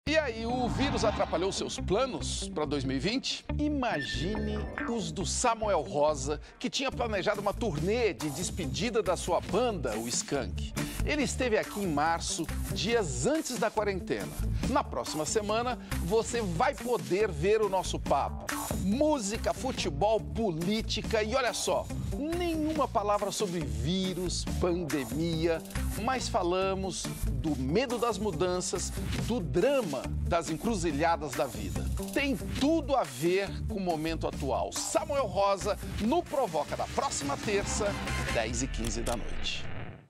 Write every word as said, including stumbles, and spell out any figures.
E aí, o vírus atrapalhou seus planos para dois mil e vinte? Imagine os do Samuel Rosa, que tinha planejado uma turnê de despedida da sua banda, o Skank. Ele esteve aqui em março, dias antes da quarentena. Na próxima semana, você vai poder ver o nosso papo. Música, futebol, política e olha só, nenhuma palavra sobre vírus, pandemia, mas falamos do medo das mudanças, do drama das encruzilhadas da vida. Tem tudo a ver com o momento atual. Samuel Rosa no Provoca da próxima terça, dez e quinze da noite.